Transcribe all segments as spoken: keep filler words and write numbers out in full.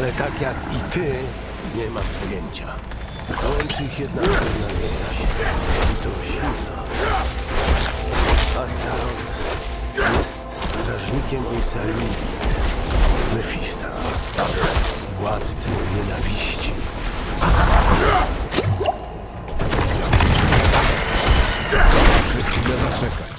Ale tak jak i ty, nie mam pojęcia. Łączy ich jedna pewna więź. I to silna. Astaroth jest strażnikiem ojca Lilith, Mefista, władcy nienawiści. Muszę chwilę zaczekać.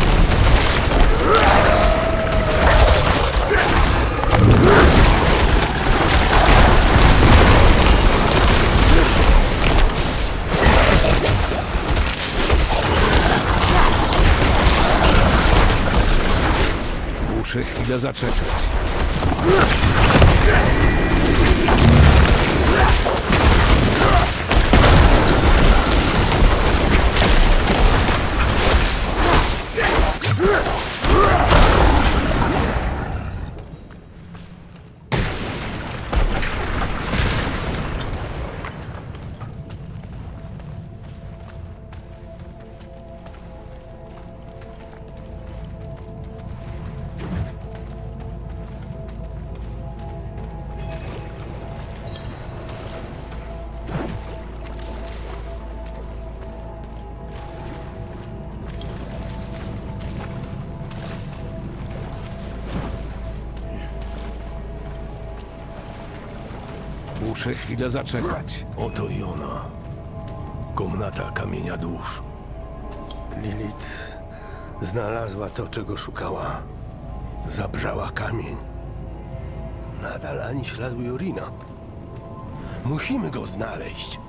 Muszę chwilę zaczekać. Muszę chwilę zaczekać. Oto i ona. Komnata kamienia dusz. Lilith znalazła to, czego szukała. Zabrzała kamień. Nadal ani śladu Jorina. Musimy go znaleźć.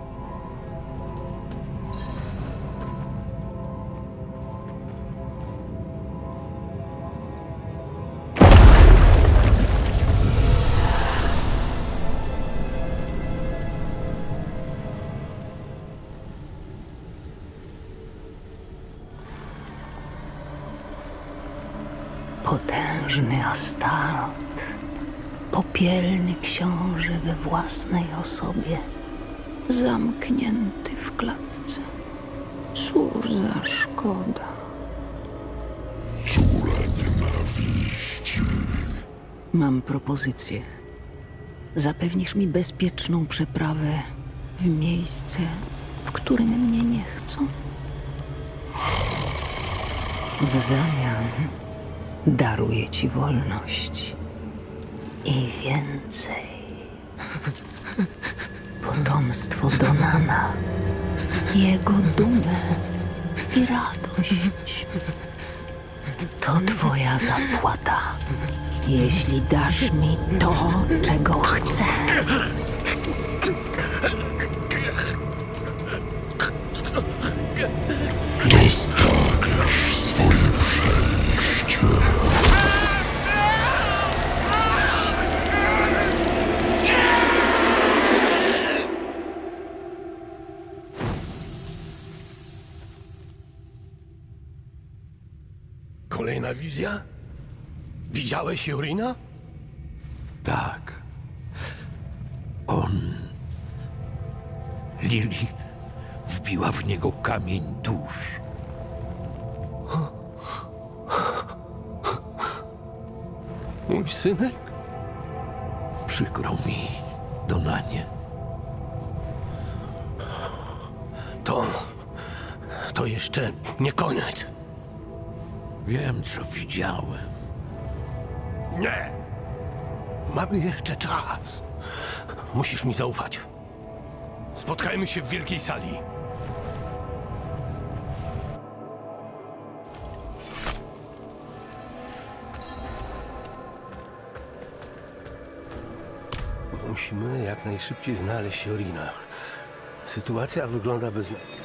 Potężny Astaroth, popielny książę we własnej osobie, zamknięty w klatce. Cóż za szkoda. Córa nienawiści. Mam propozycję. Zapewnisz mi bezpieczną przeprawę w miejsce, w którym mnie nie chcą? W zamian daruję ci wolność i więcej. Potomstwo Donana, jego dumę i radość. To twoja zapłata, jeśli dasz mi to, czego chcę. Dostaniesz swoje przejście. Kolejna wizja? Widziałeś Jorina? Tak. On... Lilith wbiła w niego kamień dusz. Mój synek? Przykro mi, Donanie. To... to jeszcze nie koniec. Wiem, co widziałem. Nie! Mamy jeszcze czas. Musisz mi zaufać. Spotkajmy się w wielkiej sali. Musimy jak najszybciej znaleźć Jorina. Sytuacja wygląda beznadziejnie.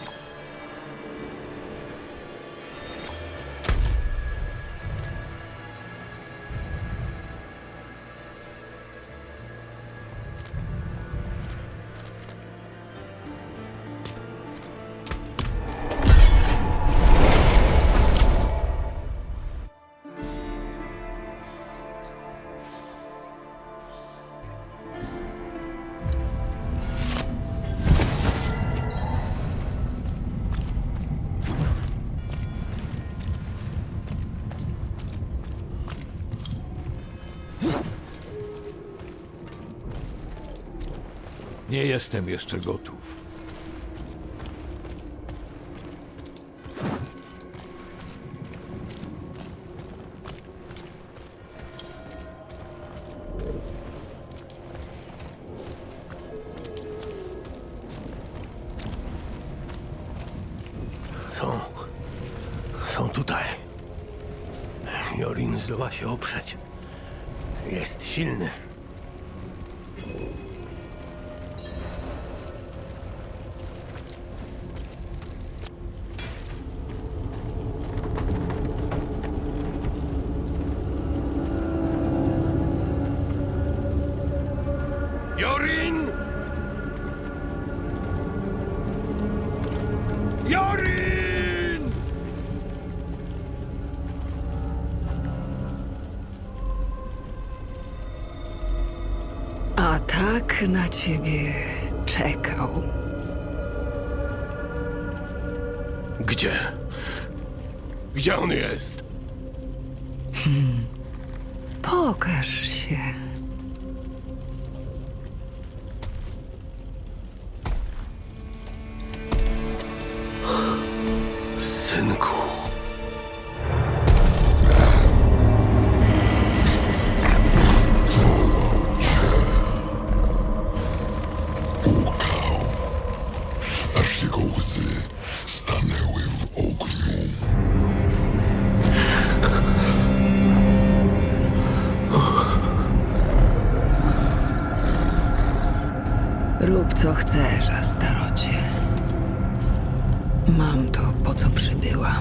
Nie jestem jeszcze gotów. Są. Są tutaj. Jorin zdoła się oprzeć. Jest silny. Jorin! Jorin! A tak na ciebie czekał. Gdzie? Gdzie on jest? Pokaż się. Synku. Aż jego łzy stanęły w ogniu. Rób co chcesz, Astarocie. Mam to, po co przybyłam.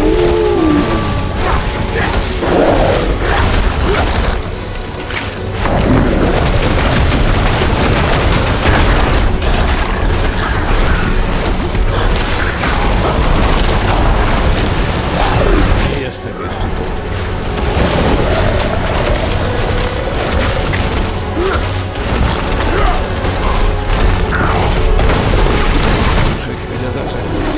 Nie jestem jeszcze gotowy. Muszę chwilę zaczekać.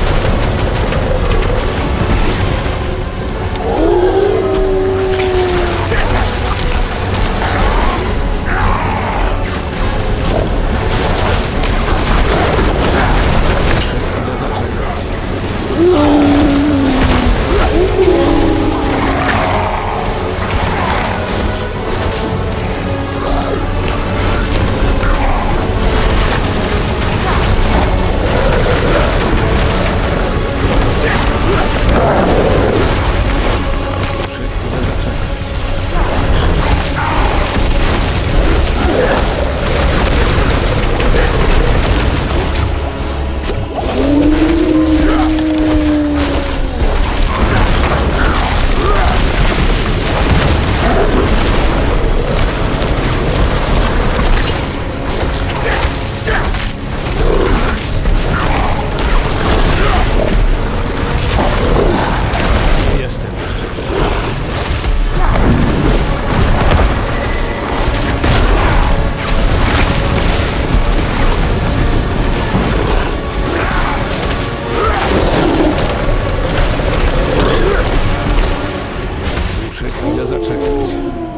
Muszę chwilę zaczekać. Muszę chwilę zaczekać. Nie jestem jeszcze gotowy. Muszę chwilę zaczekać.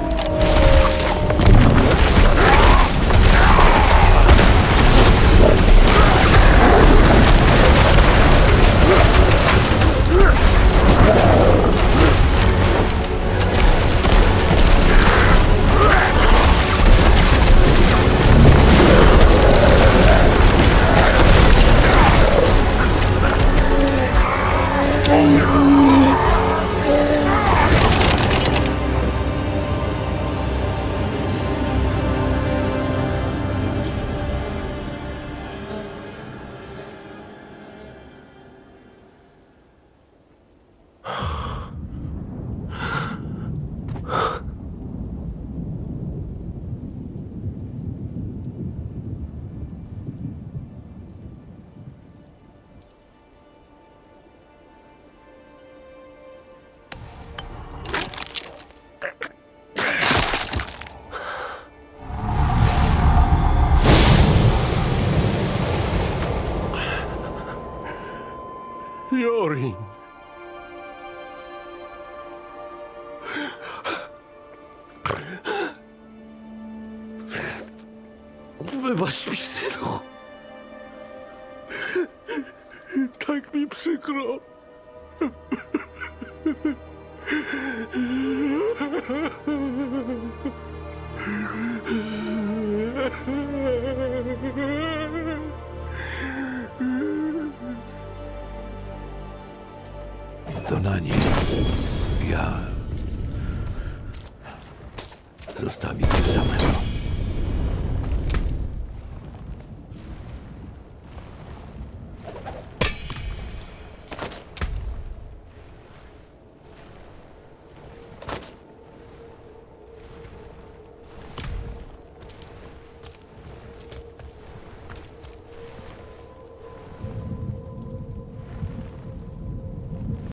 Jorin. Wybacz mi, synu. Tak mi przykro. To na niej. Ja... Zostawię cię samego.